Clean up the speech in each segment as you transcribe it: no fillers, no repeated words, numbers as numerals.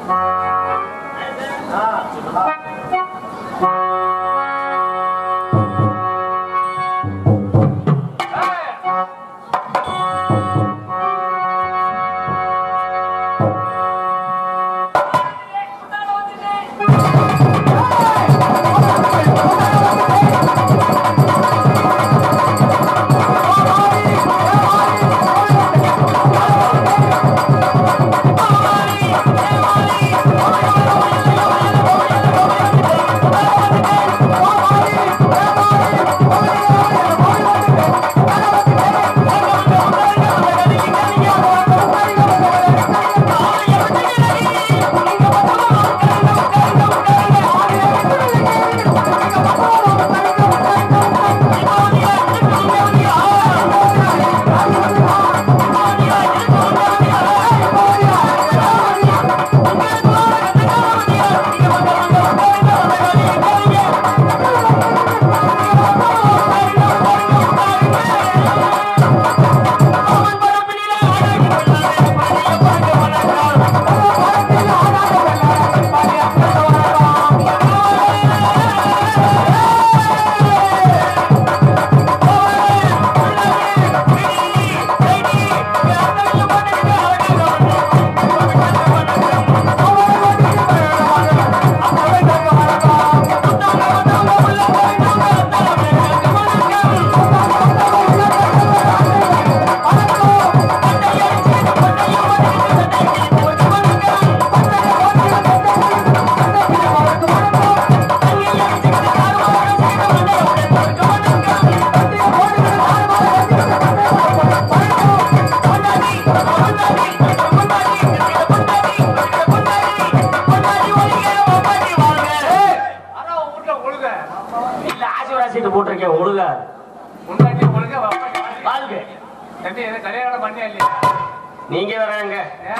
நீங்க வராங்க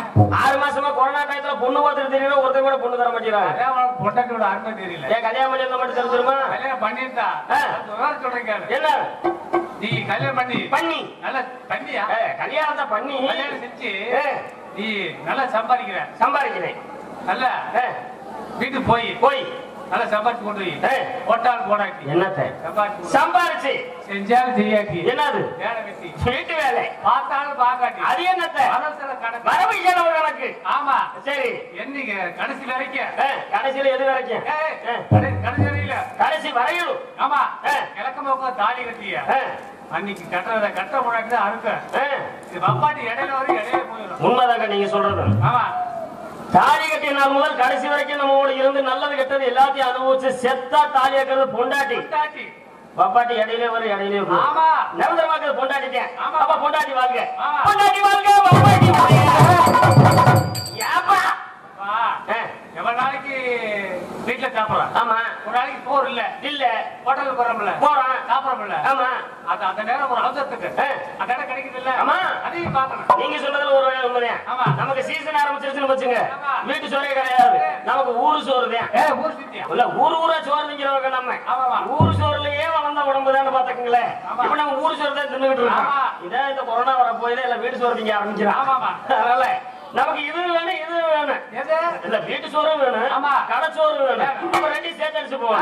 6 மாசமா கொரோனா டைம்ல பொண்ணு பாத்துட்டு தெரியல ஒருத்தர் கூட பொண்ணு தர மாட்டீங்களா? அதான் பொண்டாட்டியோட அருமை தெரியல. ஏன் கல்யாணம் பண்ணி மட்டும் தெரிஞ்சிருமா? கல்யாணம் பண்ணிட்டா சொல்றேன் என்ன நீ கல்யாணம் பண்ணி நல்லா பண்ணியா? கல்யாணம் தான் பண்ணி கல்யாணம் செஞ்சு நீ நல்லா சம்பாதிக்கிறேன் நல்லா வீட்டுக்கு போய் நல்லா சம்பாதிச்சு கொண்டு போய் போட்டால் போடாட்டி என்னத்தை சம்பாதிச்சு செஞ்சாலும் செய்யாட்டி என்னது வேலை வெட்டி வீட்டு வேலை பார்த்தாலும் பார்க்காட்டி அது என்னத்தை வரவு செலவு கணக்கு. ஆமா சரி என்னைக்கு கடைசி வரைக்கும் கடைசியில எது வரைக்கும்? கடைசி வரையில கடைசி வரையும். ஆமா கிழக்கமா தாலி கட்டிய அன்னைக்கு கட்ட முன்னாடி அறுக்க பப்பாட்டி இடையில வரும் இடையில போயிடும். உண்மைதாங்க நீங்க சொல்றது. ஆமா தாலி கட்டிய நாள் முதல் கடைசி வரைக்கும் நம்ம இருந்து நல்லது கெட்டது எல்லாத்தையும் அனுபவிச்சு செத்தா தாலி கட்டுறது பொண்டாட்டி. பப்பாட்டி இடையிலே வரும் இடையிலே நிரந்தரமாக்குறது பொண்டாட்டிட்டேன். அப்ப பொண்டாட்டி வாழ்க பப்பாட்டி எவ்வளவு நாளைக்கு வீட்டுல சாப்பிடலாம். ஆமா ஒரு நாளைக்கு போர் இல்ல ஹோட்டலுக்கு போறோம் சாப்பிடறோம்ல. ஆமா அந்த நேரம் ஒரு அவசரத்துக்கு அந்த இடம் கிடைக்குது இல்ல. ஆமா அதையும் பார்க்கணும். நீங்க சொல்றதுல ஒரு உண்மையா? ஆமா நமக்கு சீசன் ஆரம்பிச்சிருச்சுன்னு வச்சுங்க வீட்டு சோறே கிடையாது, நமக்கு ஊரு சோறு தான். ஊர் சுத்தியா இல்ல ஊரா சோறு திங்கிறவங்க நம்ம. ஊரு சோறுலயே வளர்ந்த உடம்பு தானே பாத்துக்கங்களேன். இப்ப நம்ம ஊரு சோறு தான் தின்னுகிட்டு இருக்கோம். இதான் இந்த கொரோனா வர போய் எல்லாம் வீட்டு சோறு திங்க ஆரம்பிக்கிறோம். அதனால நமக்கு இது வேணும் இது வேணும். இல்ல வீட்டு சோறு வேணும், கடை சோறு வேணும். இப்ப ரெண்டையும் சேர்த்து அடிச்சு போவோம்.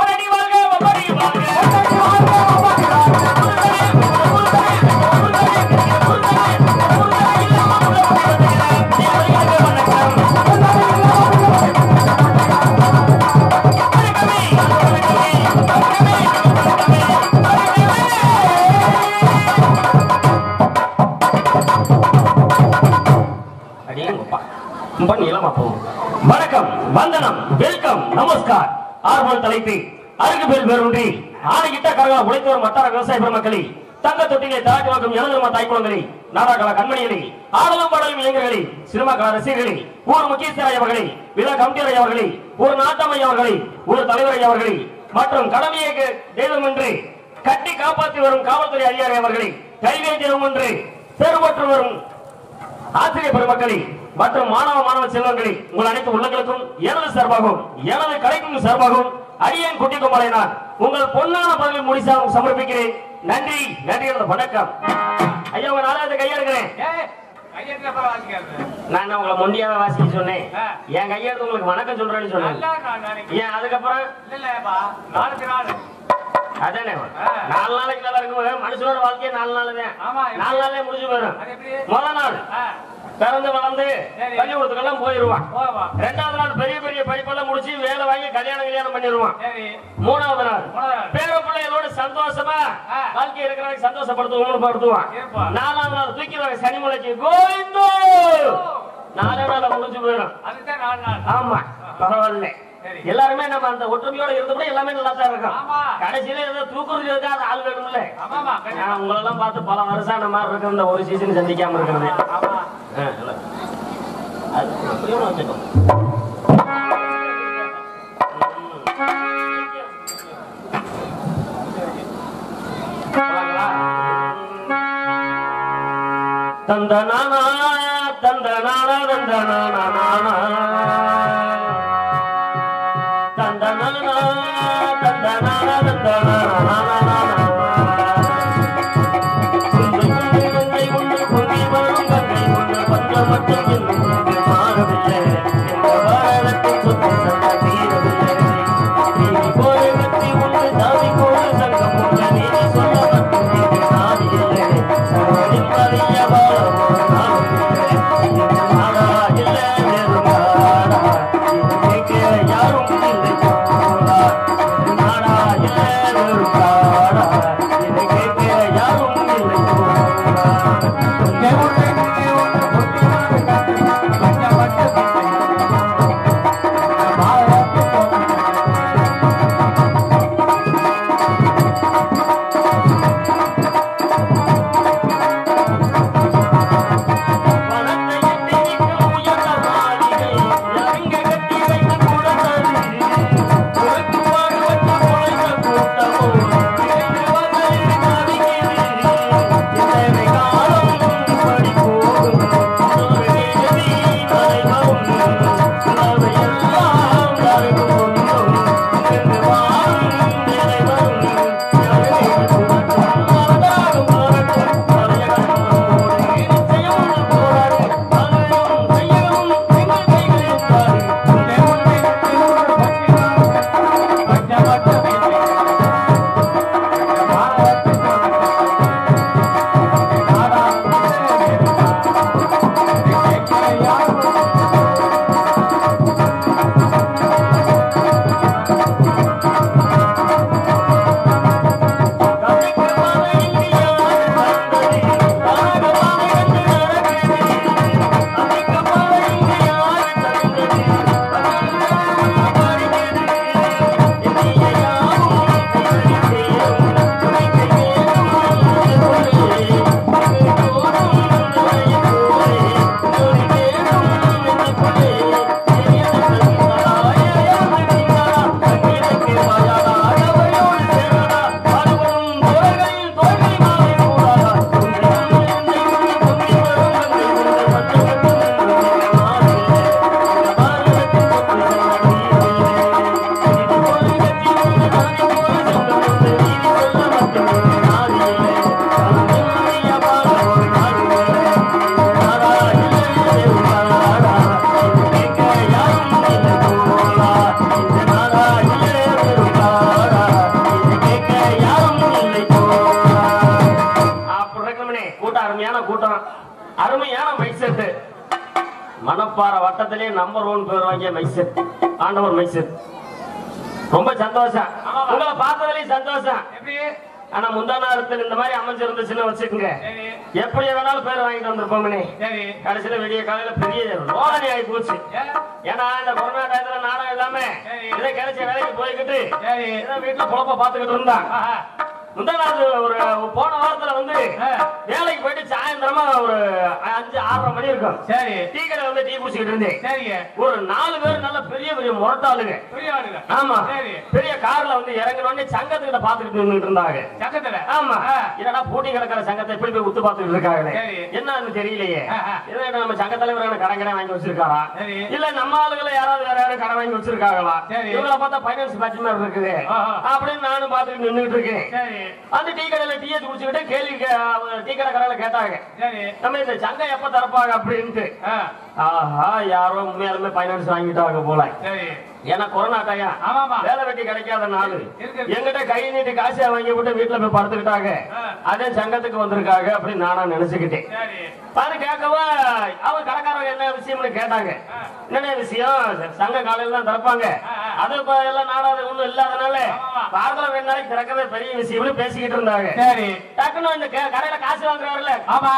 வணக்கம், வந்தனம், வெல்கம், நமஸ்கார். ஆர்வல் தலைப்பு அருகு பேர் பேருன்றி ஆணையிட்ட கரகா உழைத்தவர் மத்தார விவசாய பெருமக்களே, தங்க தொட்டிலே தாட்டி வாக்கும் எனதுமா தாய்க்குளங்களே, நாடாக்கள கண்மணிகளே, ஆடலும் பாடலும் இளைஞர்களே, சினிமா கல ரசிகர்களே, ஊர் முக்கியஸ்தராய் அவர்களே, விழா கமிட்டியரை அவர்களே, ஒரு நாட்டமை அவர்களே, ஒரு தலைவரை அவர்களே மற்றும் கடமையை தெய்வம் என்று கட்டி காப்பாற்றி வரும் காவல்துறை அதிகாரி அவர்களே, கல்வியை தெய்வம் என்று பெருமற்று வரும் ஆசிரியர் பெருமக்களே மற்றும் மாணவ செல்வங்களே, உங்கள் அனைத்து உள்ளங்களுக்கும் எனது சார்பாகவும் எனது கலைக்கும் சார்பாகவும் அடியேன் குட்டிக்குமாரை நான் உங்கள் பொன்னான பதிலில் முடிசாக சமர்ப்பிக்கிறேன். நன்றி நன்றி. வணக்கம் ஐயா. உங்க நாலாவது கையெடுக்கிறேன். கையெழுத்துல அப்புறம் வாசிக்கிறது. நான் உங்களை மொண்டியாவே வாசிக்க சொன்னேன். என் கையெழுத்து உங்களுக்கு வணக்கம் சொல்றேன்னு சொன்னேன். ஏன் அதுக்கப்புறம் இல்லப்பா நாளுக்கு நாள் அதானே 4 நாளைக்கு நல்லா இருக்கும். மனுஷனோட வாழ்க்கையே 4 நாள் தான். 4 நாள்லயே முடிஞ்சு போயிடும். முதல் நாள் பிறந்து வளர்ந்து பள்ளிக்கூடத்துக்கெல்லாம் போயிருவான். 2வது நாள் பெரிய பெரிய படிப்பெல்லாம் முடிச்சு வேலை வாங்கி கல்யாணம் பண்ணிடுவான். 3வது நாள் பேர பிள்ளைகளோட சந்தோஷமா வாழ்க்கை இருக்கிறவங்க சந்தோஷப்படுத்துவான். 4வது நாள் தூக்கிடுவாங்க சனிமலைக்கு கோவிந்தோ. 4 நாள் முடிஞ்சு போயிடும். ஆமா பரவாயில்ல. எல்லாருமே நம்ம அந்த ஒற்றுமையோட இருந்தபடி எல்லாமே நல்லா தான் இருக்கும். கடைசியில ஏதோ தூக்குறதுக்கு அது ஆள் வேணும்ல. உங்களெல்லாம் பார்த்து பல வருஷம் அந்த மாதிரி இருக்கிற இந்த ஒரு சீசன் சந்திக்காம இருக்கிறது. தந்தனானா தந்தனானா தந்தனானா தந்தனானா தந்தனானா தந்தனானா குந்தை குந்தை பொங்கி வரும் கங்கை கொண்ட பஞ்சமட்டம் என்று மாறவில்லை. எந்த பாரதத்தின் சொத்து சந்த தீரவில்லை. நீதி போல வெற்றி உண்டு சாதி போல சங்கம் உண்டு. நீதி சொல்ல மட்டும் நீதி சாதி இல்லை. சர்வனின் வலிய பாலமோ நானும் இல்லை. நாடா இல்லை நேரும் நாடா இது கேட்க யாரும் இல்லை. நாடா இல்லை நேரும் நாடா இது கேட்க யாரும் இல்லை. மணப்பாறை வட்டத்திலே நம்பர் 1 பேர் வாங்கிய மைசெட் ஆண்டவர் மைசெட். ரொம்ப சந்தோஷம். உங்களை பார்த்ததுலயும் சந்தோஷம். ஆனா முந்தானாரத்தில் இந்த மாதிரி அமைஞ்சிருந்துச்சுன்னு வச்சுக்கோங்க, எப்படி வேணாலும் பேர் வாங்கிட்டு வந்திருப்போம்னே. கடைசியில விடிய காலையில பெரிய ரோதனை ஆகி போச்சு. ஏன்னா இந்த கொரோனா டயத்துல நாடகம் எல்லாமே இதை கிடைச்ச வேலைக்கு போய்கிட்டு வீட்டுல குழப்ப பாத்துக்கிட்டு இருந்தான். முந்தானாவது ஒரு போன வாரத்துல வந்து வேலைக்கு போயிட்டு சாயந்தரமா ஒரு 5-6:30 மணி இருக்கும். சரி, டீ கடை வந்து டீ குடிச்சுக்கிட்டு இருந்தேன். சரிங்க, ஒரு 4 பேர் நல்ல பெரிய பெரிய முரட்டாளுங்க. ஆமா, பெரிய கார்ல வந்து இறங்கினோடனே சங்கத்துக்கிட்ட பாத்துக்கிட்டு நின்றுட்டு இருந்தாங்க. சங்கத்துல? ஆமா. என்னடா பூட்டி கிடக்கிற சங்கத்தை எப்படி போய் உத்து பாத்துக்கிட்டு இருக்காங்க, என்னன்னு தெரியலையே. நம்ம சங்க தலைவர் கடன் வாங்கி வச்சிருக்காரா, இல்ல நம்ம ஆளுகளை யாராவது வேற யாரும் கடன் வாங்கி வச்சிருக்காங்களா, இவங்களை பார்த்தா பைனான்ஸ் பேட்ச் மாதிரி இருக்குது அப்படின்னு நானும் பாத்துக்கிட்டு நின்றுட்டு இருக்கேன். அந்த டீ கடையில டீயை குடிச்சுக்கிட்டு கேள்வி டீ கடை கடையில கேட்டாங்க, நம்ம இந்த சங்கம் எப்ப திறப்பாங்க அப்படின்ட்டு. ஆஹா, யாரோ உண்மையாலுமே பைனான்ஸ் வாங்கிட்டாங்க போல. ஏன்னா கொரோனா டைம், வேலை வெட்டி கிடைக்காத நாள், எங்கிட்ட கை நீட்டி காசை வாங்கி விட்டு வீட்டுல போய் படுத்துக்கிட்டாங்க. அதே சங்கத்துக்கு வந்திருக்காங்க அப்படின்னு நானா நினைச்சுக்கிட்டேன். பாரு கேட்கவா அவங்க கடைக்காரங்க என்ன விஷயம்னு கேட்டாங்க. என்ன விஷயம்? சங்க காலையில தான் திறப்பாங்க, அது எல்லாம் நாடாது ஒண்ணும் இல்லாதனால வாரத்துல 2 நாளைக்கு திறக்கவே பெரிய விஷயம்னு பேசிக்கிட்டு இருந்தாங்க. டக்குன்னு இந்த கடையில காசு வாங்குறாருல்ல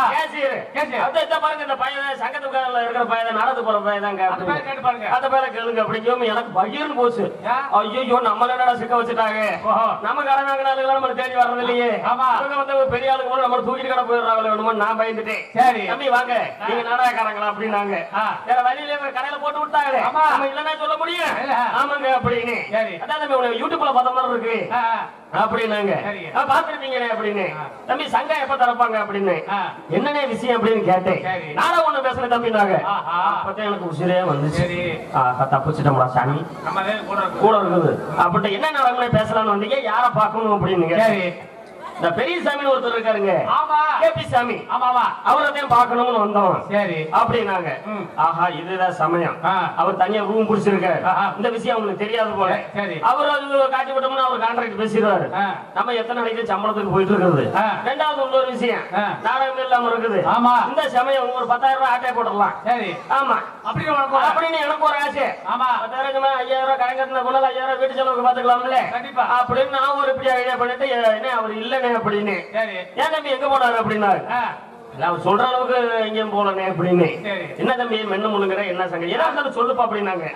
கேசியர், பாருங்க இந்த பையன் சங்கத்துக்காரல இருக்கிற பையன் நடந்து போற பையன் தாங்க, அந்த பேரை கேளுங்க அப்படிங்கும். எனக்கு பகிர்ந்து போச்சு. ஐயோ நம்ம என்னடா சிக்க வச்சுட்டாங்க, நம்ம கடை வாங்கினாலும் நம்ம தேடி வர்றது இல்லையே, அவங்க வந்து பெரிய ஆளுக்கு கூட நம்ம தூக்கிட்டு கடை போயிடுறாங்க வேணுமோ நான் பயந்துட்டேன். தம்பி வாங்க நீங்க நாடகக்காரங்களா அப்படின்னாங்க. வேற வழியில கடையில போட்டு விட்டாங்க, நம்ம இல்லன்னா சொல்ல முடியும். ஆமாங்க அப்படின்னு. அதான் தம்பி யூடியூப்ல பார்த்த மாதிரி இருக்கு அப்படின்னாங்க. பாத்துருப்பீங்களே அப்படின்னு. தம்பி சங்கம் எப்ப திறப்பாங்க அப்படின்னு. என்னன்னே விஷயம் அப்படின்னு கேட்டேன். நானும் ஒண்ணு பேசுறேன் தம்பினாங்க. அப்பதான் எனக்கு உசிரே வந்துச்சு. தப்பிச்சிட்டோம்டா சாமி, கூட இருக்குது அப்படின்ட்டு என்ன நாடகமே பேசலாம்னு வந்தீங்க, யார பாக்கணும் அப்படின்னு. இந்த பெரிய சாமி ஒருத்தர் இருக்காருங்க, கேபி சாமி, அவரதையும் பாக்கணும்னு வந்தோம். சரி அப்படின்னாங்க. ஆஹா இதுதான் சமயம், அவர் தனியா ரூம் பிடிச்சிருக்காரு. இந்த விஷயம் அவங்களுக்கு தெரியாது போல. அவர் காட்டி விட்டோம்னா அவர் கான்ட்ராக்ட் பேசிடுவாரு. நம்ம எத்தனை நாளைக்கு சம்பளத்துக்கு போயிட்டு இருக்குது. ரெண்டாவது இன்னொரு விஷயம், நாடகம் இல்லாம இருக்குது. இந்த சமயம் ஒரு 10,000 ரூபாய் ஆட்டை போட்டுடலாம். ஆமா அப்படின்னு எனக்கு ஒரு ஆசை. 10,000 5,000 கடன் கட்டின போல 5,000 வீட்டு செலவுக்கு பாத்துக்கலாம்ல அப்படின்னு நான் ஒரு இப்படி ஐடியா பண்ணிட்டு என்ன அவர் இல்ல அப்படின்னு. ஏன் தம்பி எங்க போனாரு அப்படின்னாரு. அவர் சொல்ற அளவுக்கு எங்கேயும் போலனே அப்படின்னு. என்ன தம்பி மென்னு முழுங்குற என்ன சங்க ஏதாவது சொல்லுப்பா அப்படின்னாங்க.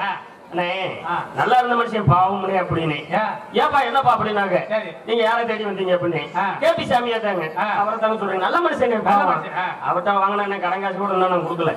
நல்லா இருந்த மனுஷன் பாவம் அப்படின்னு. ஏப்பா என்னப்பா அப்படின்னாங்க. நீங்க யாரை தேடி வந்தீங்க அப்படின்னு. கேபி சாமியா தாங்க. அவரை தாங்க சொல்றீங்க நல்ல மனுஷன். அவர்கிட்ட வாங்கினா என்ன கடன் காசு கூட நான் கொடுக்கல.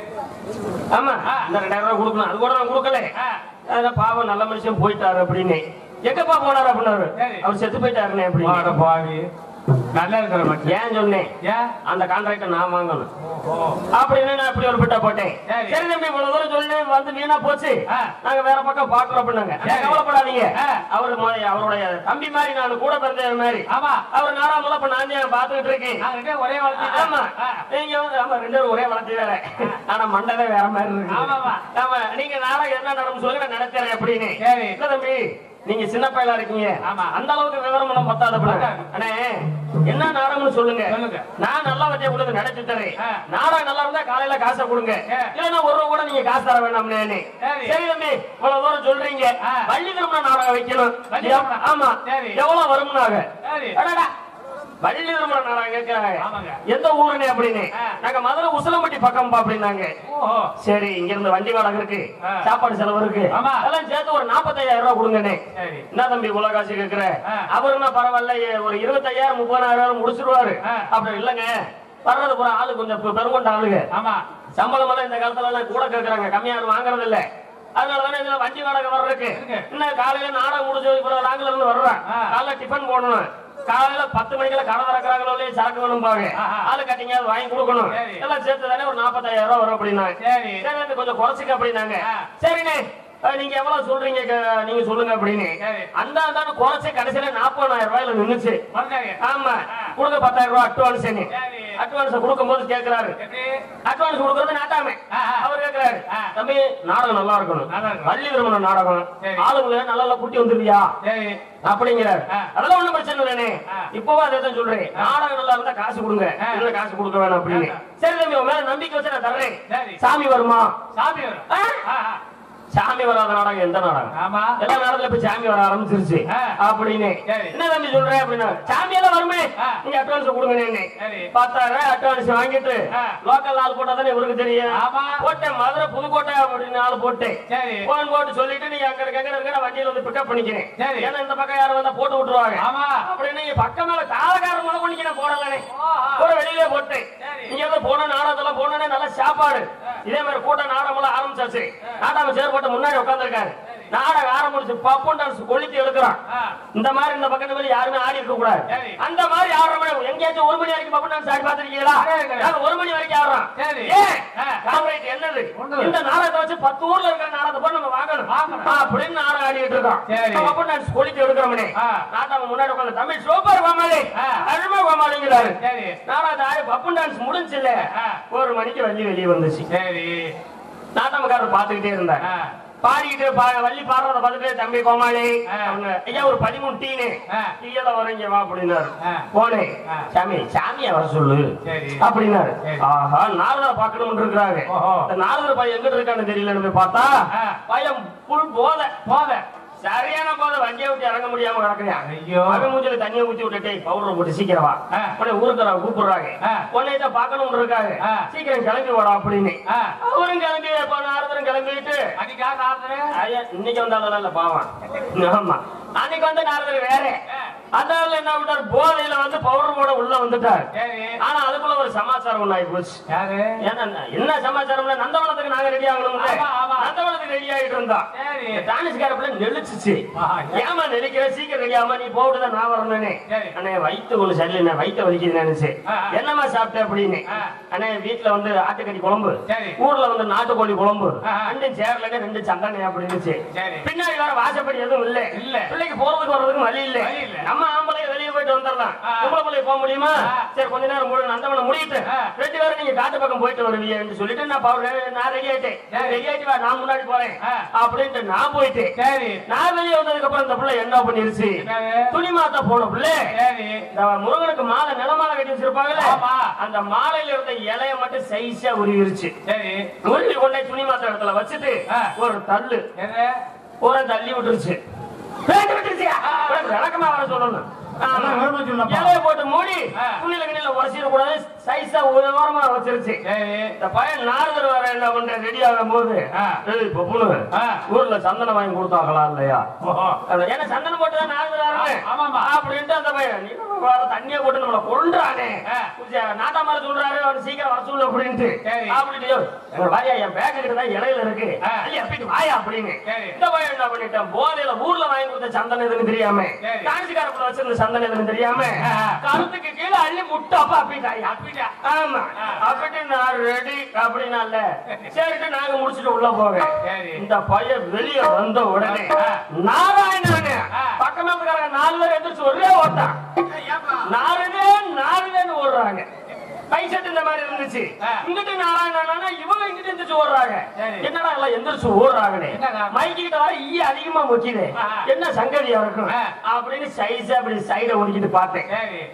ஆமா இந்த 2,000 ரூபாய் கொடுக்கணும், அது கூட நான் கொடுக்கல. அதான் பாவம் நல்ல மனுஷன் போயிட்டாரு அப்படின்னு. எங்கப்பா போனாரு அப்படின்னாரு. அவர் செத்து போயிட்டாருன்னு அப்படின்னு. நல்லா இருக்கிற ஏன் சொன்னேன், அந்த கான்ட்ராக்ட நான் வாங்கணும் அப்படின்னு நான் இப்படி ஒரு பிட்ட போட்டேன். சரி தம்பி இவ்வளவு தூரம் சொல்லி வந்து வீணா போச்சு, நாங்க வேற பக்கம் பாக்குறோம் அப்படின்னாங்க. கவலைப்படாதீங்க, அவருடைய தம்பி மாதிரி நான் கூட பிறந்த மாதிரி. அவர் நாடாமல இப்ப நான் தான் பாத்துக்கிட்டு இருக்கேன். ஒரே வளர்ச்சி. ஆமா நீங்க வந்து ஆமா 2 பேரும் ஒரே வளர்ச்சி வேற, ஆனா மண்டவே வேற மாதிரி இருக்கு. ஆமா நீங்க நாடகம் என்ன நடக்கும் சொல்லுங்க நான் நடத்துறேன் அப்படின்னு. இல்ல தம்பி நீங்க சின்ன பையலா இருக்கீங்க, அந்த அளவுக்கு விவரம் பத்தாத அண்ணே என்ன நாடகம்னு சொல்லுங்க, நான் நல்லா வச்சே கொடுத்து நடத்தி தரேன். நாடகம் நல்லா இருந்தா காலையில காசை கொடுங்க, இல்லன்னா 1 ரூபா கூட நீங்க காசு தர வேண்டாம்னு. சரி தம்பி இவ்வளவு தூரம் சொல்றீங்க, வள்ளி திருமண நாடகம் வைக்கணும். ஆமா எவ்வளவு வரும்னாங்க. வள்ளி திருமண நாடகம் கேட்கிறாங்க. எந்த ஊருன்னு அப்படின்னு. நாங்க மதுரை உசிலம்பட்டி பக்கம் அப்படின்னாங்க. சரி இங்க இருந்து வண்டி வாடகை இருக்கு, சாப்பாடு செலவு இருக்கு, அதெல்லாம் சேர்த்து ஒரு 45,000 ரூபாய் கொடுங்கண்ணே. என்ன தம்பி இவ்வளவு காசு கேட்கிற? அவருன்னா பரவாயில்ல ஒரு 25,000 30,000 முடிச்சிருவாரு. அப்படி இல்லங்க வர்றது போற ஆளு கொஞ்சம் பெருங்கொண்ட ஆளுங்க. ஆமா சம்பளம் எல்லாம் இந்த காலத்துல எல்லாம் கூட கேட்கறாங்க, கம்மியா வாங்குறது இல்ல. அதனாலதானே இதுல வண்டி வாடகை வர்றதுக்கு. இன்னும் காலையில நாடகம் முடிஞ்சு நாங்கள இருந்து வர்றேன், காலைல டிஃபன் போடணும், காலையில 10 மணிக்குள்ள கடை திறக்கிறாங்களோ இல்லையே சரக்கு வேணும் பாங்க, ஆளு கட்டிங்க வாங்கி கொடுக்கணும், எல்லாம் சேர்த்து தானே ஒரு 45,000 ரூபாய் வரும் அப்படின்னாங்க. சரி கொஞ்சம் குறைச்சிக்க அப்படின்னாங்க. சரிண்ணே நீங்க எவ்வளவு சொல்றீங்க நீங்க சொல்லுங்க அப்படின்னு. அந்த குறைச்சு கடைசியில 40,000 ரூபாயில நின்னுச்சு. ஆமா கொடுக்க 10,000 ரூபாய் அட்வான்ஸ். அட்வான்ஸ் கொடுக்கும் போது கேட்கிறாரு, அட்வான்ஸ் கொடுக்கறது நாட்டாமே. அவர் கேட்கிறாரு தம்பி நாடகம் நல்லா இருக்கணும், வள்ளி திருமண நாடகம், ஆளுங்களை நல்லா கூட்டி வந்துருவியா அப்படிங்கிறாரு. அதெல்லாம் ஒண்ணும் பிரச்சனை இல்லைனே, இப்பவும் அதே தான் சொல்றேன், நாடகம் நல்லா இருந்தா காசு கொடுங்க, இல்ல காசு கொடுக்க வேணாம் அப்படின்னு. சரி தம்பி உன் மேல நம்பிக்கை வச்சு நான் தர்றேன். சாமி வருமா? சாமி வரும். சாமி வராத நாடகம் எந்த நாடகம்? எல்லா நாடகத்துல போய் சாமி வர ஆரம்பிச்சிருச்சு அப்படின்னு. என்ன தம்பி சொல்றேன் அப்படின்னா, சாமி எல்லாம் வருமே நீங்க அட்வான்ஸ் கொடுங்க. 10,000 அட்வான்ஸ் வாங்கிட்டு லோக்கல் ஆள் போட்டா தானே இவருக்கு தெரியும். போட்டேன் மதுரை புதுக்கோட்டை அப்படின்னு ஆள் போட்டேன். போன் போட்டு சொல்லிட்டு நீங்க அங்க இருக்க வண்டியில வந்து பிக்கப் பண்ணிக்கிறேன். ஏன்னா இந்த பக்கம் யாரும் வந்தா போட்டு விட்டுருவாங்க அப்படின்னு பக்கம் மேல காலகாரம் மேல கொண்டு நான் போடலனே, கூட வெளியிலே போட்டேன். நீங்க வந்து போன நாடகத்துல போனே நல்ல சாப்பாடு. இதே மாதிரி கூட்டம் நாடகம் எல்லாம் ஆரம்பிச்சாச்சு. நாடகம் சேர்ப்பட்ட முன்னாடி உட்கார்ந்து இருக்காரு. நாடகம் ஆரம்பிச்சு பப்பன் டான்ஸ் கொளுத்தி எடுக்கிறான். இந்த மாதிரி இந்த பக்கத்து மேல யாருமே ஆடி இருக்க கூடாது. அந்த மாதிரி ஆடுற மாதிரி எங்கேயாச்சும் 1 மணி வரைக்கும் பப்பன் டான்ஸ் ஆடி பாத்திருக்கீங்களா? 1 மணி வரைக்கும் ஆடுறான். என்னது இந்த நாடகத்தை வச்சு 10 ஊர்ல இருக்கிற நாடகத்தை போய் நம்ம வாங்கணும் அப்படின்னு நாடகம் ஆடிட்டு இருக்கான். சரி. அப்ப நான் கொளித்து எடுக்கிறோம்னே நாட்டாம முன்னாடி உட்காந்து தம்பி சூப்பர் கோமாளி அருமை கோமாளிங்கிறாரு. சரி. நாலாவது ஆறு பப்பு டான்ஸ் முடிஞ்சுல 1 மணிக்கு வள்ளி வெளியே வந்துச்சு. சரி. நாட்டாமக்காரர் பாத்துக்கிட்டே இருந்தார். பாடிக்கிட்டு வள்ளி பாடுறத பார்த்துட்டு தம்பி கோமாளி ஐயா ஒரு 13 டீனு டீயல வரீங்க வா அப்படின்னாரு. போனே சாமியா வர சொல்லு அப்படின்னாரு. ஆஹா நாரதரை பாக்கணும்னு இருக்கிறாங்க. நாரதர் பையன் எங்கிட்டு இருக்கான்னு தெரியலன்னு போய் பார்த்தா பையன் புல் போத சரியான போத வண்டியை விட்டு இறங்க முடியாம கிடக்குறான். அவன் மூஞ்சில தண்ணியை ஊத்தி விட்டுட்டே பவுடர் போட்டு சீக்கிரவா உடனே ஊருக்கார கூப்பிடுறாங்க. உடனே இதை பாக்கணும்னு இருக்காங்க. சீக்கிரம் கிளம்பி வாடா அப்படின்னு அவரும் கிளம்பி நாரதரும் கிளம்பிட்டு இன்னைக்கு வந்தாலும் இல்ல பாவம். ஆமா அன்னைக்கு வந்து நாரதர் வேற அதனால என்ன விட்டார் போதையில வந்து பவுடர் போட உள்ள வந்துட்டார். ஆனா அதுக்குள்ள ஒரு சமாச்சாரம் ஒண்ணு ஆகி போச்சு. என்ன சமாச்சாரம்னா நந்தவனத்துக்கு நாங்க ரெடி ஆகணும். நந்தவனத்துக்கு ரெடி ஆகிட்டு இருந்தோம். டானிஸ்காரப்புல நெளிச்சிச்சு. ஏமா நெளிக்கிற சீக்கிரம் ரெடி ஆமா நீ போட்டுதான் நான் வரணும்னே. அண்ணே வயிற்று ஒண்ணு சரியில்லை வயிற்று வலிக்குது நினைச்சு என்னமா சாப்பிட்டேன் அப்படின்னு. அண்ணே வீட்டுல வந்து ஆட்டுக்கறி குழம்பு ஊர்ல வந்து நாட்டுக்கோழி குழம்பு 2 சேர்ல 2 சந்தானே அப்படின்னு. பின்னாடி வேற வாசப்படி எதுவும் இல்ல பிள்ளைக்கு போறதுக்கு வர்றதுக்கு வழி இல்ல. நம்ம ஆம்பளை வெளியே போயிட்டு வந்துடலாம். பொம்பளை போக முடியுமா? சரி கொஞ்ச நேரம் நந்தவனம் முடியிட்டு 2 பேரும் நீங்க காட்டு பக்கம் போயிட்டு வருவீங்கன்னு சொல்லிட்டு நான் ரெடி ஆயிட்டேன். ரெடி ஆயிட்டு வா நான் முன்னாடி போறேன் அப்படின்ட்டு நான் போயிட்டு நான் வெளியே வந்ததுக்கு அப்புறம் இந்த பிள்ளை என்ன பண்ணிருச்சு துணி மாத்த போன பிள்ளை முருகனுக்கு மாலை நிலமாலை கட்டி வச்சிருப்பாங்கல்ல அந்த மாலையில இருந்த இலைய மட்டும் சைஸா உருவிருச்சு. உருவி கொண்டே துணி மாத்த இடத்துல வச்சுட்டு ஒரு தள்ளு தள்ளி விட்டுருச்சு. விளக்கமா வர சொல்லணும். இலைய போட்டு மூடி துணியில கண்ணில உரசிட கூடாது சைஸா ஓரமா வச்சிருச்சு. இந்த பையன் நாரதர் வர என்ன பண்ற ரெடி ஆகும் போது ஊர்ல சந்தனம் வாங்கி கொடுத்தாங்களா இல்லையா? ஏன்னா சந்தனம் போட்டுதான் நாரதர் வரணும் அப்படின்ட்டு அந்த பையன் தண்ணிய போட்டு நம்மள கொன்றானே நாட்டாம சொல்றாரு அவன் சீக்கிரம் வர சொல்லு அப்படின்ட்டு அப்படின்ட்டு வாயா என் பேக் கிட்டதான் இலையில இருக்கு அப்படி வாயா அப்படின்னு. இந்த பையன் என்ன பண்ணிட்டான் போதையில ஊர்ல வாங்கி கொடுத்த சந்தனம் எதுன்னு தெரியாம காஞ்சிக்காரப்புல வச்சிருந்த சந்தனம் எதுன்னு தெரியாம கருத்துக்கு கீழே அள்ளி முட்டாப்பா அப்படின்ட்டா. ஆமா அப்படி நான் ரெடி அப்படின்னால சரிட்டு நாங்க முடிச்சுட்டு உள்ள போக இந்த பையன் வெளியே வந்த உடனே நாராயணன் பக்கமே 4 பேர் எந்திரிச்சு ஒரே ஓட்டான். நாரதேன்னு ஓடுறாங்க. கை செட்டு இந்த மாதிரி இருந்துச்சு. இங்கிட்டு நாராயணனா இவங்க இங்கிட்டு எந்திரிச்சு ஓடுறாங்க. என்னடா எல்லாம் எந்திரிச்சு ஓடுறாங்கன்னு மைக்கிட்ட வர ஈ அதிகமா முக்கியது என்ன சங்கதியா இருக்கும் அப்படின்னு சைஸா அப்படி சைட ஒதுக்கிட்டு பார்த்தேன்.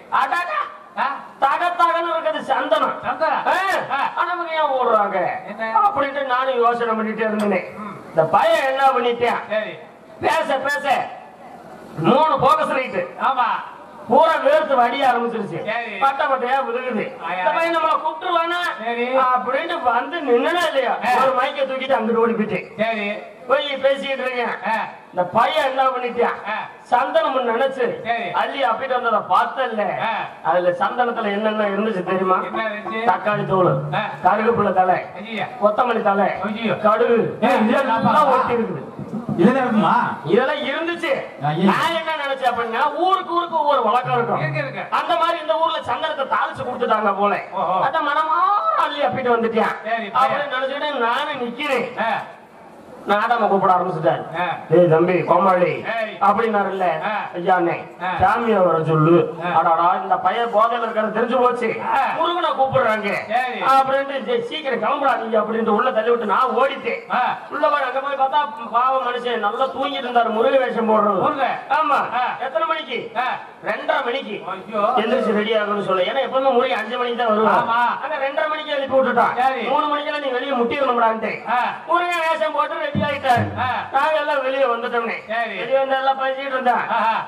தகன்னு இருக்குது சந்தனம். நமக்கு ஏன் ஓடுறாங்க அப்படின்ட்டு நானும் யோசனை பண்ணிட்டே இருந்தேன். இந்த பையன் என்ன பண்ணிட்டேன் பேச 3 போக்கஸ் ரைட்டு பூரா வேர்த்து வடிய ஆரம்பிச்சிருச்சு. பட்டையா விழுகுது. நம்மள கூப்பிட்டுருவானா அப்படின்ட்டு வந்து நின்னா இல்லையா ஒரு மைக்க தூக்கிட்டு அங்கிட்டு ஓடி போயிட்டு போய் பேசிட்டு இருக்கேன். இந்த பையன் என்ன பண்ணிட்டான் சந்தனம் நினைச்சு அள்ளி அப்படிட்டு வந்தத பார்த்தல அதுல சந்தனத்துல என்னென்ன இருந்துச்சு தெரியுமா? தக்காளி தோல் கருவேப்பிலை தலை கொத்தமல்லி தலை கடுகு இதெல்லாம் ஒட்டி இருக்குது. இதெல்லாம் இருந்துச்சு. நான் என்ன நினைச்சேன் அப்படின்னா ஊருக்கு ஒவ்வொரு வழக்கம் இருக்கும். அந்த மாதிரி இந்த ஊர்ல சந்தனத்தை தாளிச்சு கொடுத்துட்டாங்க போல அத மனமா அள்ளி அப்பிட்டு வந்துட்டேன் அப்படின்னு நினைச்சுட்டு நானும் நிக்கிறேன். நாடாம கூப்பிட ஆரம்பிச்சுட்டாரு. ஏய் தம்பி கோமாளி அப்படின்னாருல்ல ஐயானே சாமியா வர சொல்லு. அடாடா இந்த பையன் போதையில இருக்கிறது தெரிஞ்சு போச்சு முருகனை கூப்பிடுறாங்க அப்படின்ட்டு சீக்கிரம் கிளம்புறாங்க அப்படின்ட்டு உள்ள தள்ளி விட்டு நான் ஓடிட்டேன். உள்ள போய் அங்க போய் பார்த்தா பாவ மனுஷன் நல்லா தூங்கிட்டு இருந்தாரு முருக வேஷம் போடுறது. ஆமா எத்தனை மணிக்கு? 2:30 மணிக்கு எந்திரிச்சு ரெடி ஆகணும்னு சொல்ல. ஏன்னா எப்பவுமே முருகன் 5 மணிக்கு தான் வருவான். அங்க 2:30 மணிக்கு எழுப்பி விட்டுட்டான். 3 மணிக்கெல்லாம் நீ வெளியே முட்டிடணும்டான்ட்டு முருகன் வேஷம் போட்டு ரெடி ஆயிட்டாரு. நாங்க எல்லாம் வெளியே வந்துட்டோம்னே வெளியே வந்து எல்லாம் பேசிட்டு இருந்தா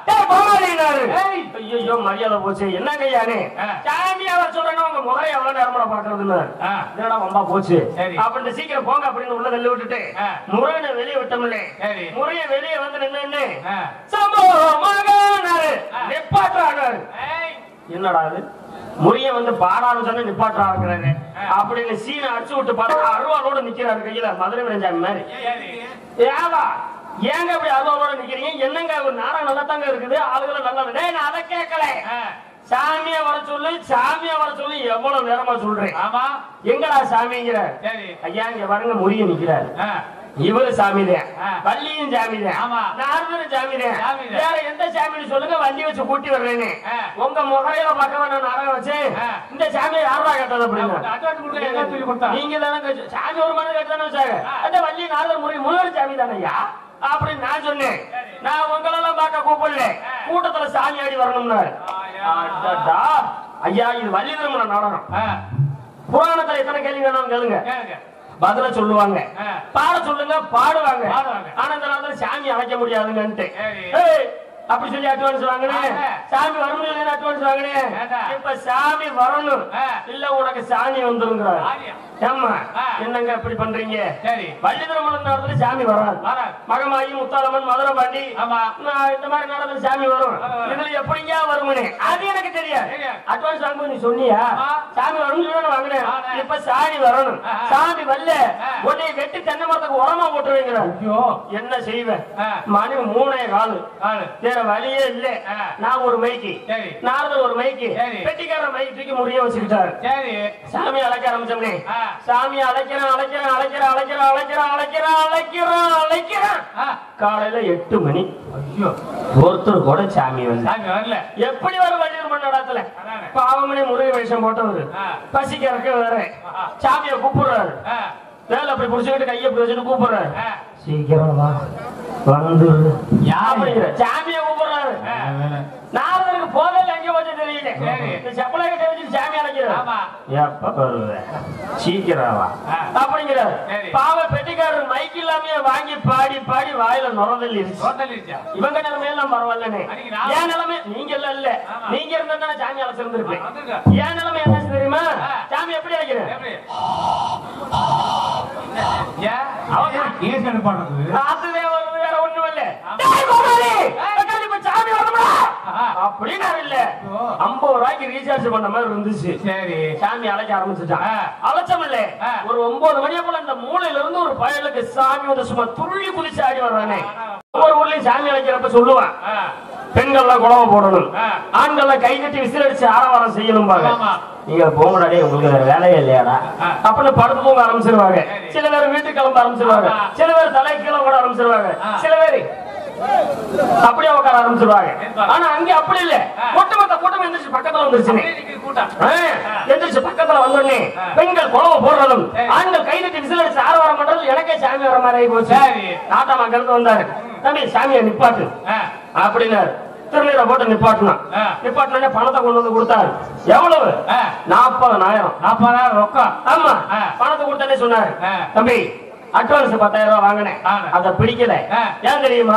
ஐயோ மரியாதை போச்சு என்னங்க ஐயானே சாமியா வர சொல்றேன்னா உங்க முறையை எவ்வளவு நேரமா பாக்குறதுன்னு என்னடா வம்பா போச்சு அப்படின்னு சீக்கிரம் போங்க அப்படின்னு உள்ள தள்ளி விட்டுட்டு முருகனை வெளியே விட்டோம்லே முறைய வெளியே வந்து நின்னு நிப்பாட்டானாரு. என்னடா அது முறைய வந்து பாடான்னு சொன்ன நிப்பாட்டுறாரு அப்படின்னு சீனை அடிச்சு விட்டு பார்த்தா அருவாளோட நிக்கிறாரு கையில மதுரை விரஞ்சாமி மாதிரி. ஏவா ஏங்க அப்படி அருவாளோட நிக்கிறீங்க? என்னங்க ஒரு நாடகம் நல்லா தாங்க இருக்குது ஆளுகளை நல்லா நான் அதை கேட்கல. சாமியா வர சொல்லு எவ்வளவு நேரமா சொல்றேன். ஆமா எங்கடா சாமிங்கிற ஐயா இங்க பாருங்க முறிய நிக்கிறாரு. இவரு சாமிதான், வள்ளியும் சாமிதான், ஆமா. நாரதரும் சாமிதான். சாமிதான். வேற எந்த சாமின்னு சொல்லுங்க, வண்டி வச்சு கூட்டி வர்றேன்னு. உங்க முகரையில பக்கம் நான் நாடகம் வச்சு இந்த சாமியை யாரா கேட்டது அப்படின்னு நீங்க தானே சாமி ஒரு மனு கேட்டுதானே வச்சாங்க. அந்த வள்ளி நாரதர் முறை முருகன் சாமி தானையா அப்படின்னு நான் சொன்னேன். நான் உங்களெல்லாம் பார்க்க கூப்பிடல, கூட்டத்துல சாமி ஆடி வரணும்னாரு. ஐயா இது வள்ளி திருமண நாடகம். புராணத்துல எத்தனை கேள்வி வேணாலும் கேளுங்க, பதில சொல்லுவாங்க. பாட சொல்லுங்க, பாடுவாங்க. ஆனா இந்த நேரத்துல சாமி அழைக்க முடியாதுங்கன்ட்டு அப்படி சொல்லி அட்வான்ஸ் வாங்கினேன். சாமி வரணும் அட்வான்ஸ் வாங்கினேன். இப்ப சாமி வரணும் இல்ல உனக்கு சாமி வந்துருங்கிறாரு. ஏமா என்னங்க இப்படி பண்றீங்க? வள்ளி திருமணம் நேரத்துல சாமி வராது. மகமாயி முத்தாலம்மன் மதுரை பாண்டி இந்த மாதிரி நேரத்துல சாமி வரும். இதுல எப்படிங்க வருமுனே அது எனக்கு தெரியாது. அட்வான்ஸ் வாங்கும்போது நீ சொன்னியா சாமி வரணும் வாங்கினேன். இப்ப சாமி வரணும். சாமி வரல உன்னை வெட்டி தென்னை மரத்துக்கு உரமா போட்டுருவீங்கிறார். என்ன செய்வேன்? மணி 3:15 வேற வழியே இல்ல. நான் ஒரு மைக்கு, நாரதர் ஒரு மைக்கு, பெட்டிக்கார மைக்கு தூக்கி முடிய வச்சுக்கிட்டாரு. சாமி அழைக்க ஆரம்பிச்சோம்னே, சாமி அழைக்கிறேன் அழைக்கிறேன் அழைக்கிறேன் அழைக்கிறேன் அழைக்கிறேன் அழைக்கிறேன் அழைக்கிறேன் அழைக்கிறேன். காலையில 8 மணி. ஒருத்தர் கூட சாமி வரல. எப்படி வரும் வள்ளி திருமண நடத்துல? பாவமணி முருகை வேஷம் போட்டவரு பசிக்கிறக்க வேற சாமியை கூப்பிடுறாரு. வேலை அப்படி புடிச்சுக்கிட்டு கையை அப்படி வச்சுட்டு கூப்பிடுறாரு. சீக்கிரம் வா வந்து சாமியை கூப்பிடுறாரு. நாரதருக்கு போதல் எங்க வச்சு தெரியல. செப்பலை கிட்ட வச்சு சாமி அழைக்கிறார். எப்ப வருவேன் சீக்கிரம் வா அப்படிங்கிறாரு. பாவ பெட்டிக்காரர் மைக் இல்லாம வாங்கி பாடி பாடி வாயில நுரதல்லிருச்சு. இவங்க நிலைமையெல்லாம் பரவாயில்லனே. ஏன் நிலைமை நீங்க எல்லாம் இல்ல, நீங்க இருந்தா சாமி அழைச்சிருந்திருப்பேன். ஏன் நிலைமை என்ன தெரியுமா? சாமி எப்படி அழைக்கிறேன்? அதுவே வருது, வேற ஒண்ணும் இல்ல. சாமி வரணுமா அப்படின்னு இல்ல. 50 ரூபாய்க்கு ரீசார்ஜ் பண்ண மாதிரி இருந்துச்சு. சரி சாமி அழைக்க ஆரம்பிச்சுட்டான். அழைச்சம் இல்ல, ஒரு 9 மணியை போல இந்த மூலையில இருந்து ஒரு பயலுக்கு சாமி வந்து சும்மா துள்ளி குதிச்சு ஆடி வர்றானே. ஒவ்வொரு ஊர்லயும் சாமி அழைக்கிறப்ப சொல்லுவான், பெண்கள்லாம் குழவை போடணும், ஆண்கள்லாம் கை கட்டி விசில் அடிச்சு ஆரவாரம் செய்யணும். நீங்க போங்கடாடே உங்களுக்கு வேற வேலையே இல்லையாடா அப்படின்னு படுத்து போக ஆரம்பிச்சிருவாங்க. சில பேர் வீட்டுக்கு கிளம்ப ஆரம்பிச்சிருவாங்க, சில பேர் தலை கீழே கூட ஆரம்பிச்சிருவாங்க, சில பேர் அப்படியே உட்கார ஆரம்பிச்சிருவாங்க. ஆனா அங்க அப்படி இல்ல, ஒட்டுமொத்த கூட்டம் எந்திரிச்சு பக்கத்துல வந்துருச்சு. எந்திரிச்சு பக்கத்துல வந்தோடனே பெண்கள் குழவை போடுறதும் ஆண்கள் கை தட்டி விசில் அடிச்சு ஆரவாரம் பண்றது எனக்கே சாமி வர மாதிரி ஆகி போச்சு. நாட்டாமா கருத்து வந்தாரு, தம்பி சாமியை நிப்பாட்டு அப்படின்னாரு. திருநீரை போட்டு நிப்பாட்டினா. நிப்பாட்டினே பணத்தை கொண்டு வந்து கொடுத்தாரு. எவ்வளவு? 40,000 ரொக்கம். ஆமா பணத்தை கொடுத்தானே சொன்னாரு, தம்பி அட்வான்ஸ் 10,000 ரூபாய் வாங்கினேன், அத பிடிக்கல. ஏன் தெரியுமா?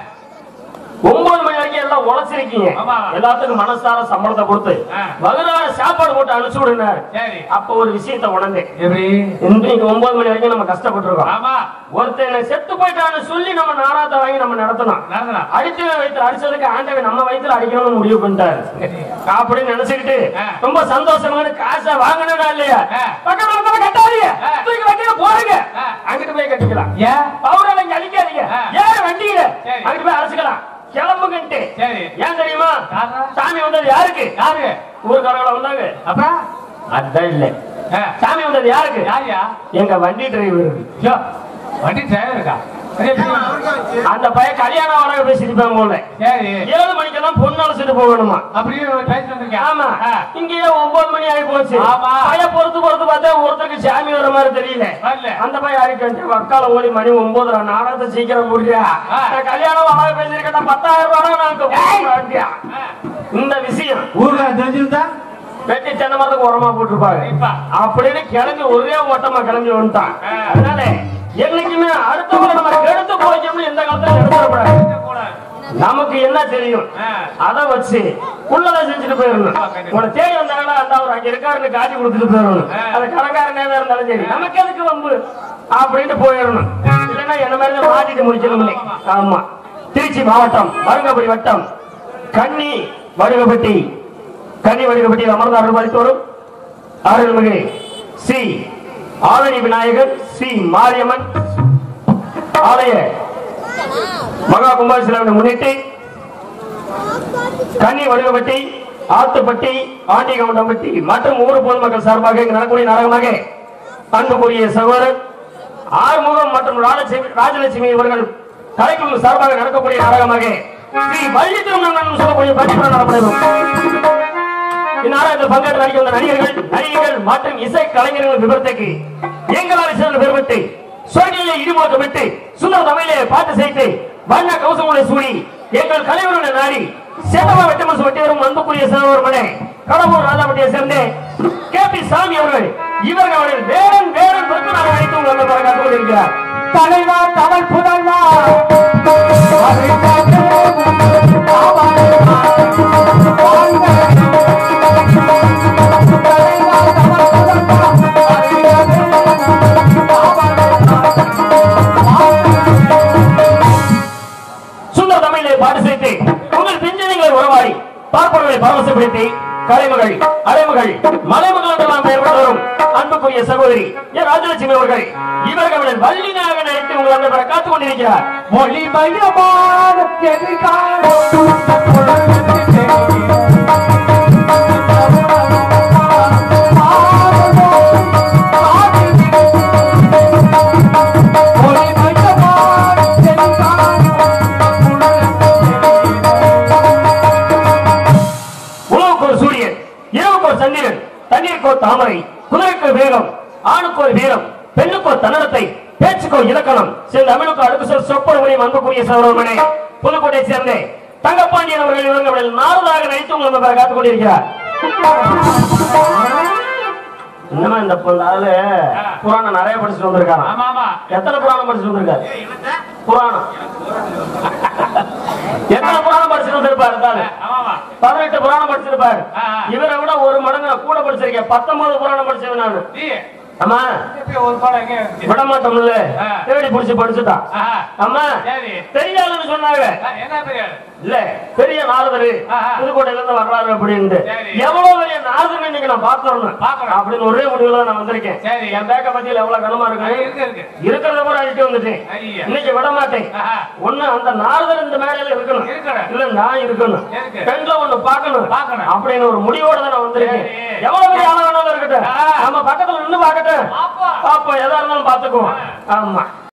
9 மணி வரைக்கும் எல்லாம் உழைச்சிருக்கீங்க, எல்லாத்துக்கும் மனசார சம்பளத்தை கொடுத்து வகுறார சாப்பாடு போட்டு அனுப்பிச்சு விடுனாரு. அப்ப ஒரு விஷயத்த உணர்ந்தேன், இன்னைக்கு 9 மணி வரைக்கும் நம்ம கஷ்டப்பட்டு ஒருத்தர் செத்து போயிட்டான்னு சொல்லி நம்ம நாராத்த வாங்கி நம்ம நடத்தணும். அடித்து வயிற்று அடிச்சதுக்கு ஆண்டவன் நம்ம வயிற்றுல அடிக்கணும்னு முடிவு பண்ணிட்டாரு அப்படின்னு நினைச்சுக்கிட்டு ரொம்ப சந்தோஷமான காசை வாங்கினா இல்லையா, பக்கத்துல கட்டாதீங்க, தூக்கி வண்டியில போறீங்க, அங்கிட்டு போய் கட்டிக்கலாம். பவுடர் இங்க அடிக்காதீங்க, ஏன் வண்டியில அங்கிட்டு போய் அரைச்சுக்கலாம் கிளம்புங்கன்ட்டு. ஏன் தெரியுமா? சாமி வந்தது யாருக்கு? யாரு? ஊருக்காரங்கள வந்தாங்க. அப்ப அதான் இல்ல, சாமி வந்தது யாருக்கு? யாரியா? எங்க வண்டி டிரைவருக்கு. வண்டி டிரைவருக்கா? அந்த பையன் கல்யாணம் வர பேசிருப்பாங்க போல. 7 மணிக்கெல்லாம் பொண்ணு அழைச்சிட்டு போகணுமா? அப்படியே ஆமா. இங்கேயே 9 மணி ஆகி போச்சு. பையன் பொறுத்து பார்த்தா ஒருத்தருக்கு சாமி வர மாதிரி தெரியல. அந்த பையன் யாருக்கு வக்கால ஓடி மணி 9 நாடகத்தை சீக்கிரம் முடியா, கல்யாணம் வர பேசிருக்கேன் 10,000 ரூபாய் நாங்க. இந்த விஷயம் ஊர்ல தெரிஞ்சிருந்தா வெட்டி தென்னை மரத்துக்கு உரமா போட்டுருப்பாங்க அப்படின்னு கிளம்பி ஒரே ஓட்டமா கிளம்பி வந்துட்டான். அதனால என்னைக்குமே அடுத்தவங்க நம்ம எடுத்து போய்க்கணும்னு எந்த காலத்துல எடுத்துடக்கூடாது. நமக்கு என்ன தெரியும் அதை வச்சு உள்ளதை செஞ்சுட்டு போயிடணும். உன தேடி வந்தாங்களா அந்த அவர் அங்க இருக்காருன்னு காட்டி கொடுத்துட்டு போயிடணும். அது கடைக்காரனே இருந்தாலும் சரி, நமக்கு எதுக்கு வம்பு அப்படின்ட்டு போயிடணும். இல்லைன்னா என்ன மாதிரி மாட்டிட்டு முடிச்சிடணும். ஆமா, திருச்சி மாவட்டம் மருங்கபடி வட்டம் கன்னி வடுகப்பட்டியில் அமர்ந்த அருள்பாலித்து வரும் அருள்மிகு ஸ்ரீ ஆவணி விநாயகர் ஸ்ரீ மாரியம்மன் ஆலய மகா கும்பாபிஷேகத்தை முன்னிட்டு கன்னி வடுகப்பட்டி, ஆத்துப்பட்டி, ஆண்டிகவுண்டம்பட்டி மற்றும் ஊர் பொதுமக்கள் சார்பாக நடக்கக்கூடிய நாடகமாக அன்புக்குரிய சகோதரர் ஆறுமுகம் மற்றும் ராஜலட்சுமி இவர்கள் கலைக்குழு சார்பாக நடக்கக்கூடிய நாடகமாக ஸ்ரீ வள்ளி திருமணம் சொல்லக்கூடிய பதிவு நடத்தப்படும். இந்நாடகத்தில் பங்கேற்று நடிக்க வந்த நடிகர்கள் மற்றும் இசை கலைஞர்கள் விவரத்துக்கு எங்களால் சிறந்த பெருமத்தை சோழியை இடிமுழக்கமிட்டு சுந்தர தமிழே பாட்டு செய்து வண்ண கவசங்களை சூடி எங்கள் கலைவருடைய நாடி சேதமா வெட்டமசு வெட்டி வரும் அன்புக்குரிய சிறுவர் மனை கடம்பூர் ராஜாபட்டியை சேர்ந்த கே.பி. சாமி அவர்கள் இவர்கள் வேடன் பிறகு நாங்கள் அழைத்து உங்களை காத்துக் கொண்டிருக்கிறார். தலைவா தமிழ் புதல்வா சுந்தர தமிழை பாட்டு செய்து உங்கள் பிஞ்சனைகளை உறவாடி பார்ப்பவர்களை பரவசப்படுத்தி கலைமகள் அலைமகள் மலைமகள் என்றெல்லாம் பெயர் வரும் அன்புக்குரிய சகோதரி ராஜலட்சுமி அவர்கள் இவர்களின் வள்ளினாக நடித்து உங்கள் அந்த பெற காத்துக் கொண்டிருக்கிறார். மொழி மையமான சந்திரன் தண்ணீருக்கோ தாமரை குதிரைக்கு வேகம் ஆணுக்கோ வீரம் பெண்ணுக்கோ தன்னடத்தை பேச்சுக்கோ இலக்கணம் சேர்ந்த தமிழுக்கு அடுக்கு சொற்பொழிவையும் அன்புக்குரிய சகோதரர்களே புதுக்கோட்டையை சேர்ந்த தங்கப்பாண்டியன் அவர்கள் இவர்களில் நாரதாக நடித்து உங்களை காத்துக் கொண்டிருக்கிறார். இன்னமா இந்த புராணம் நிறைய படிச்சுட்டு வந்திருக்காரு. எத்தனை புராணம் படிச்சுட்டு வந்திருக்காரு? புராணம் எத்தனை புராணம் படிச்சுட்டு வந்திருப்பாரு? 18 புராணம் படிச்சிருப்பாரு. இவரை விட ஒரு மடங்கு கூட படிச்சிருக்கேன். 19 புராணம் படிச்சது நானு. ஆமா விட மாட்டோம்ல தேடி பிடிச்சு படிச்சுட்டான். ஆமா தெரியாதுன்னு சொன்னாங்க. இல்ல பெரிய நாரதரு புதுக்கோட்டையில இருந்து வர்றாரு அப்படின்னு எவ்வளவு பெரிய நாரதர் இன்னைக்கு நான் பாத்துறேன் அப்படின்னு ஒரே முடிவுல நான் வந்திருக்கேன். என் பேக்க பத்தியில எவ்வளவு கனமா இருக்கு இருக்கிறத கூட அழிட்டு வந்துட்டேன். இன்னைக்கு விட மாட்டேன். ஒண்ணு அந்த நாரதர் இந்த மேடையில இருக்கணும், இல்ல நான் இருக்கணும், ரெண்டுல ஒண்ணு பாக்கணும் அப்படின்னு ஒரு முடிவோட தான் நான் வந்திருக்கேன். எவ்வளவு பெரிய ஆள வேணாலும் இருக்கட்டும், நம்ம பக்கத்துல நின்று பாக்கட்டும், பாப்போம் எதா இருந்தாலும் பாத்துக்குவோம். ஆமா